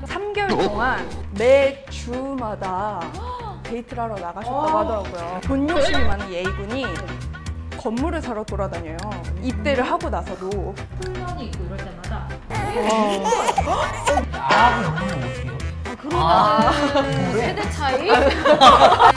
3개월 동안 매주마다 데이트를 하러 나가셨다고 하더라고요. 돈 욕심이 많은 A군이 건물을 사러 돌아다녀요. 입대를 하고 나서도. 훈련이 있고 이럴 때마다 아, 그럼 어떻게 해요? 그러면 세대 차이?